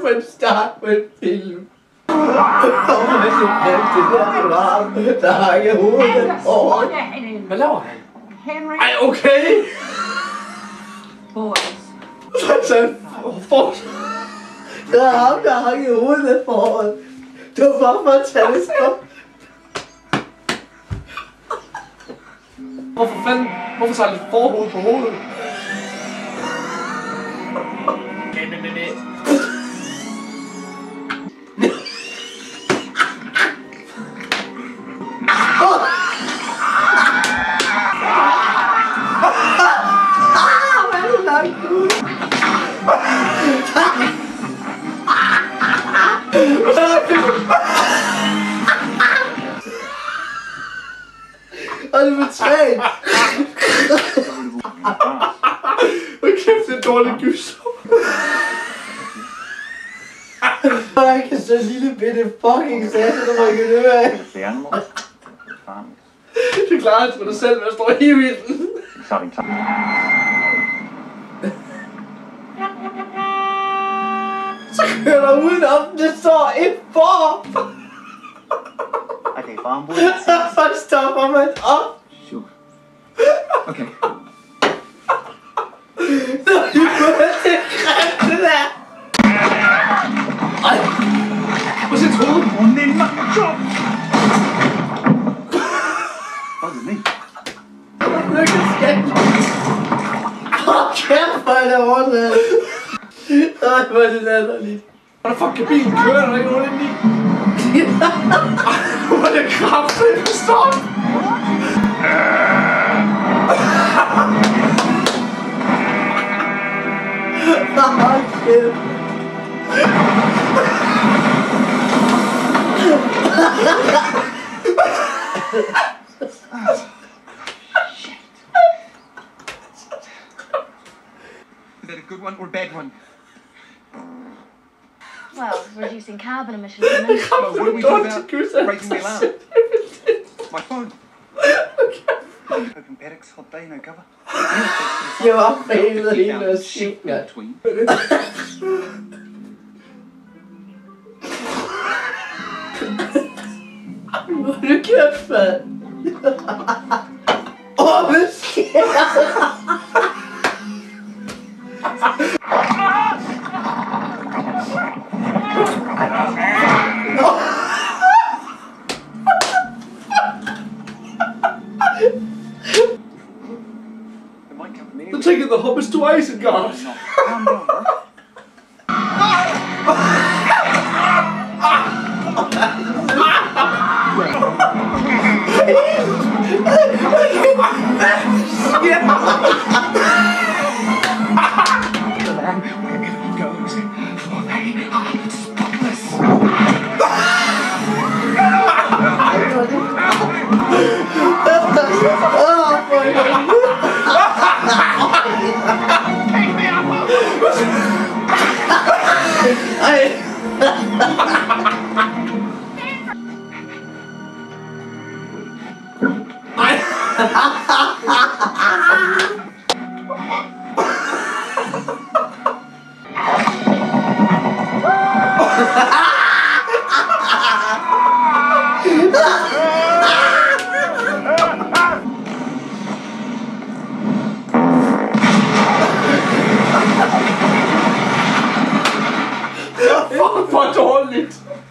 en start på en film. Hvorfor er det så nemt, det der ham, der hakker hovedet over? Hvad laver han? Ej, okay! Boys. Så det er ham, der hakker hovedet foran. Det var bare for at tage det så. Hvorfor fanden? Hvorfor så er lidt forhoved på hovedet? Og det var træt. Hvor kæft, det er dårligt gys. Og jeg kan så lille bitte fucking sasse, der må ikke høre af. Det klarer han for dig selv, med at stå og hive i den. Så kører der udenom, det står et for. Okay, farm boy. Så stopper man op. Sure. Okay. Så er det grimt, det der. Ej! Prøv at se hovedet. What is me? Kæft, hvor er det ordentligt. Ej, hvor er det latterligt. Hvordan fuck kan bilen køre, når der ikke er nogen inde i? Hvor er det kraftigt, stop! Kæft. Is that a good one or a bad one? Well, reducing carbon emissions and then... Well, what do we do about breaking the alarm? My phone. Open paddocks, hot day, no cover. Jeg var fældet hele og sygt, mand. Hvor er det kæft, mand? Hvad sker der? They're taking the hobbits to Isengard. Calm down, bro. Wherever he goes, for they are spotless. Fuck, hvor dårligt.